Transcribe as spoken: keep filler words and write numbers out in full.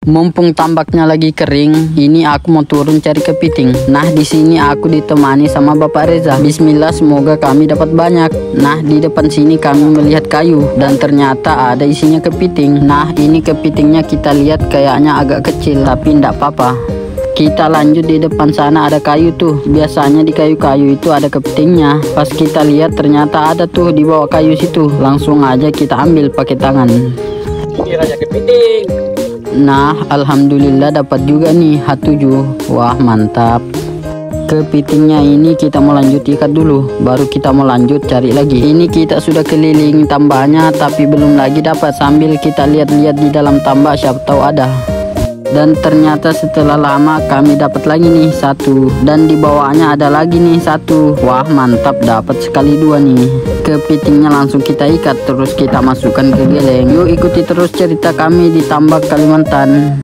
Mumpung tambaknya lagi kering, ini aku mau turun cari kepiting. Nah, di sini aku ditemani sama Bapak Reza. Bismillah, semoga kami dapat banyak. Nah, di depan sini kami melihat kayu dan ternyata ada isinya kepiting. Nah, ini kepitingnya kita lihat kayaknya agak kecil, tapi ndak apa-apa. Kita lanjut, di depan sana ada kayu tuh. Biasanya di kayu-kayu itu ada kepitingnya. Pas kita lihat ternyata ada tuh di bawah kayu situ. Langsung aja kita ambil pakai tangan. Ini raja kepiting. Nah, alhamdulillah dapat juga nih H tujuh. Wah, mantap. Kepitingnya ini kita mau lanjut ikat dulu, baru kita mau lanjut cari lagi. Ini kita sudah keliling tambaknya tapi belum lagi dapat. Sambil kita lihat-lihat di dalam tambak, siapa tahu ada. Dan ternyata setelah lama kami dapat lagi nih satu, dan di bawahnya ada lagi nih satu. Wah, mantap, dapat sekali dua nih. Kepitingnya langsung kita ikat, terus kita masukkan ke geleng. Yuk ikuti terus cerita kami di tambak Kalimantan.